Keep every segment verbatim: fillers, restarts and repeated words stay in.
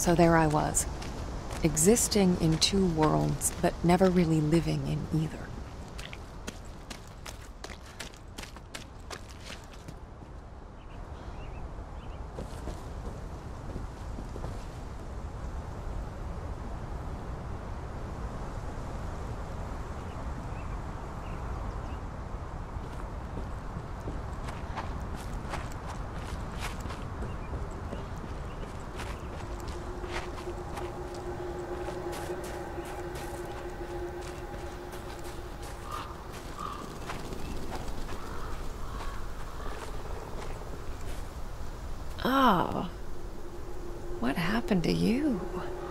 So there I was, existing in two worlds, but never really living in either. Oh, what happened to you?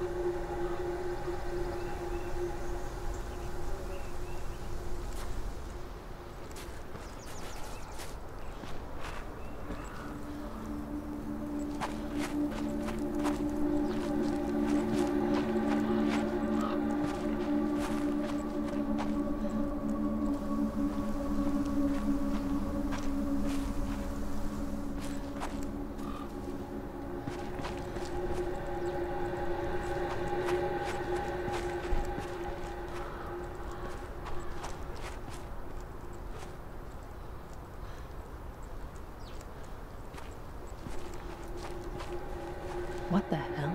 What the hell?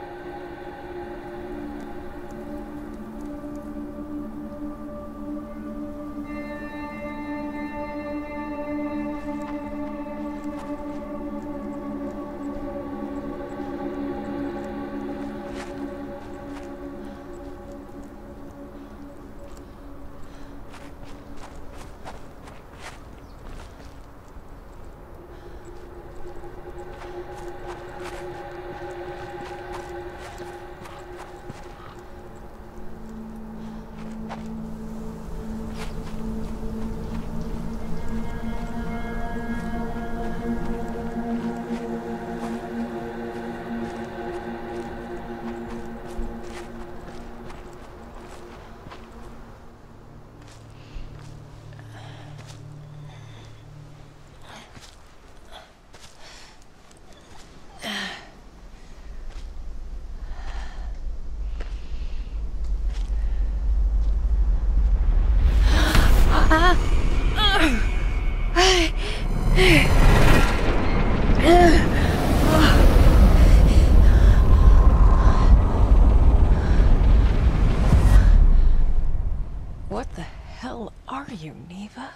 What the hell are you, Neva?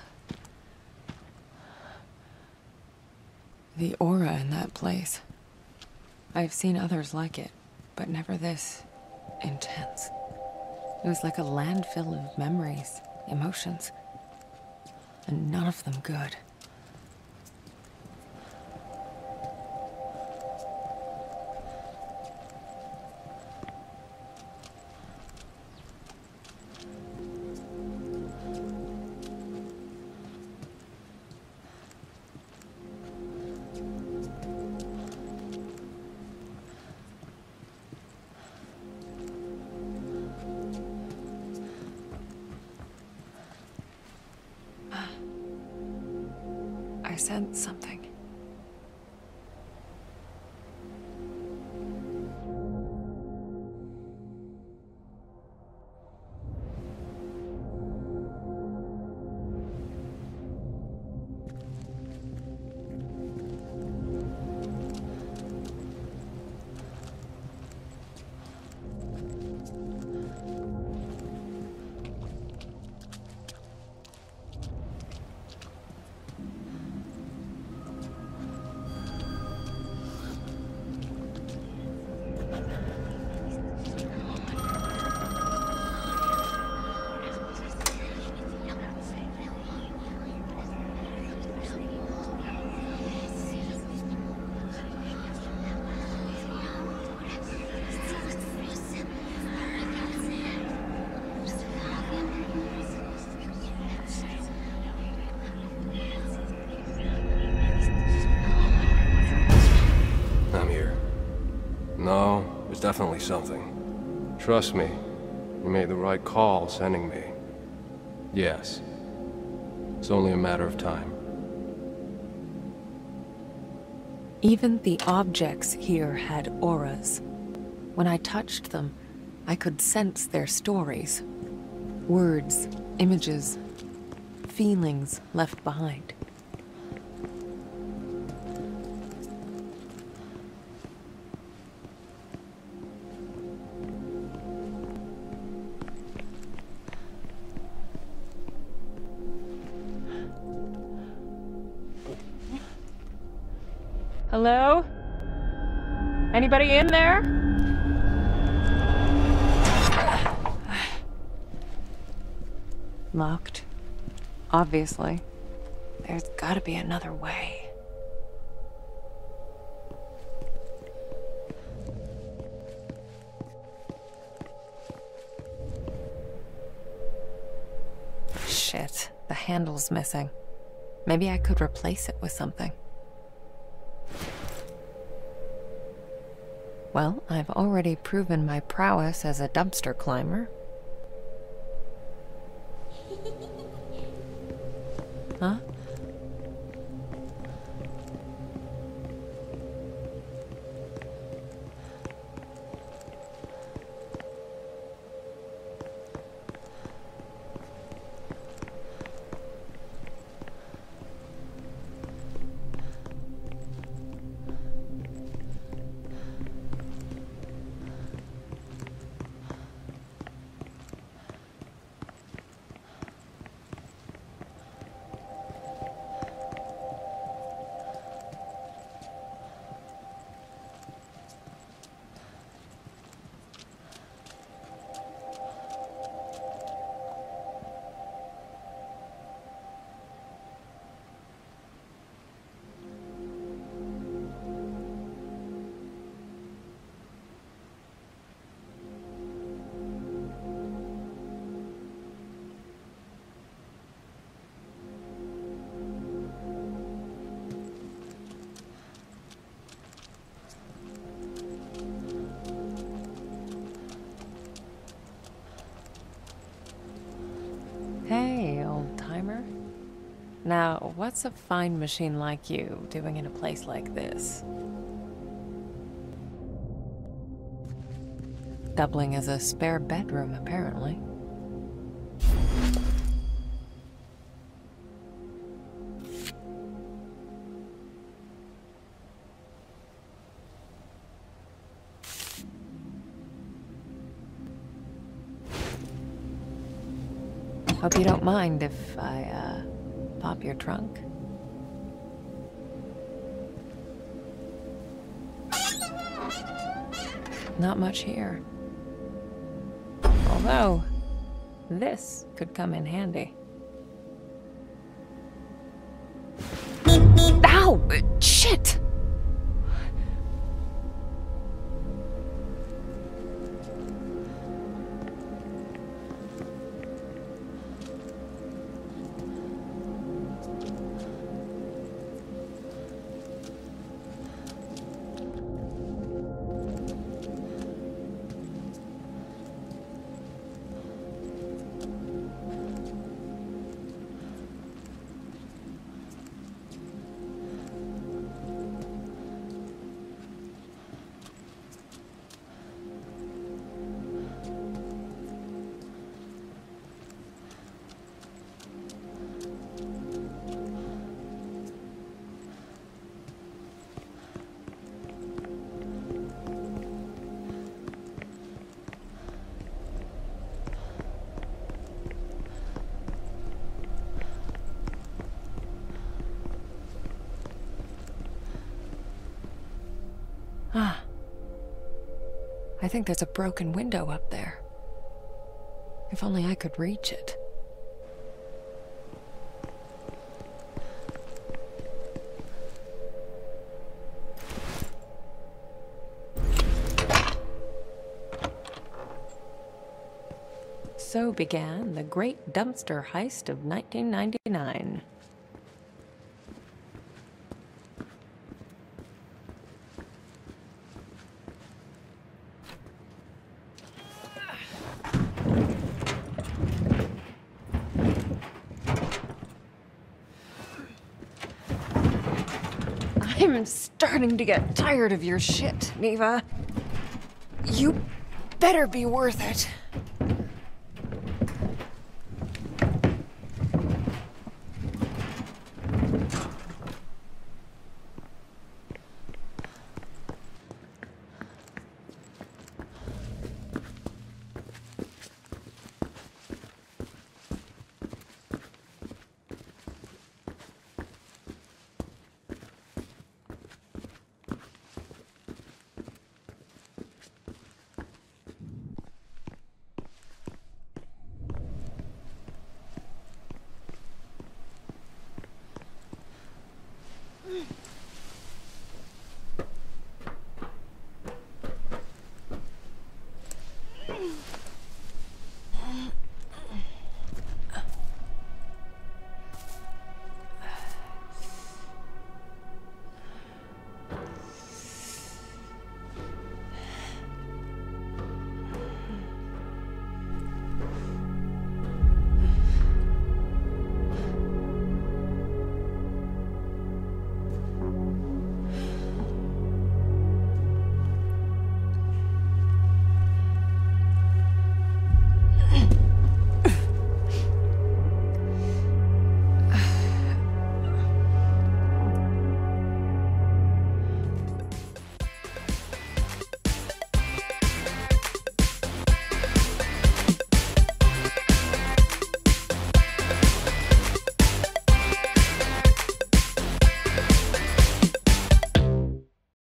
The aura in that place. I've seen others like it, but never this intense. It was like a landfill of memories, emotions, and none of them good. I sense something. No, there's definitely something. Trust me, you made the right call sending me. Yes. It's only a matter of time. Even the objects here had auras. When I touched them, I could sense their stories. Words, images, feelings left behind. Hello? Anybody in there? Locked. Obviously. There's gotta be another way. Shit, the handle's missing. Maybe I could replace it with something. Well, I've already proven my prowess as a dumpster climber. Huh? Hey, old-timer. Now, what's a fine machine like you doing in a place like this? Doubling as a spare bedroom, apparently. Hope you don't mind if I, uh, pop your trunk. Not much here. Although, this could come in handy. Ow! Shit! Ah. I think there's a broken window up there. If only I could reach it. So began the great dumpster heist of nineteen ninety-nine. I'm starting to get tired of your shit, Neva. You better be worth it.